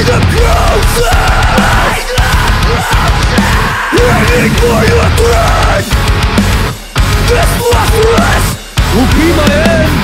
the closest, waiting for your threat. This phosphorus will be my end.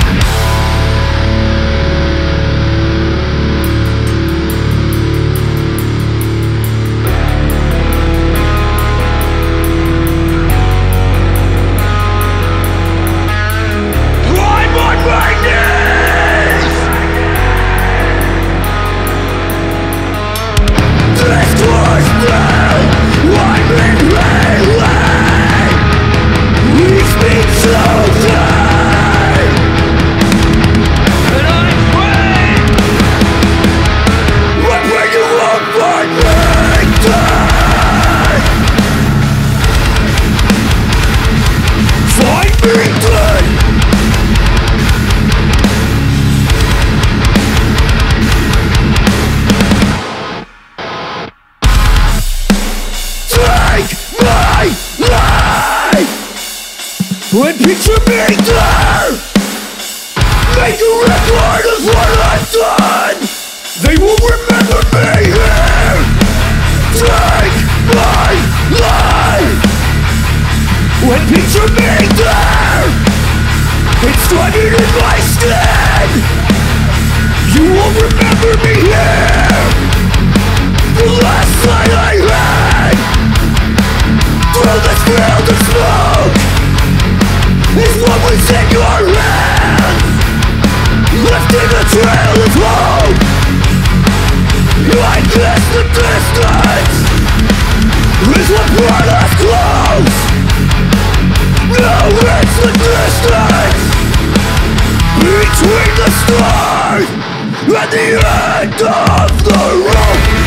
When picture me there, make a record of what I've done. They will remember me here. Take my life. When picture me there, it's studied in my stead. You will remember me here. The last sight I had through this field of smoke is what was in your hands, lifting a trail of hope. I guess the distance is what brought us close. Now it's the distance between the start and the end of the road.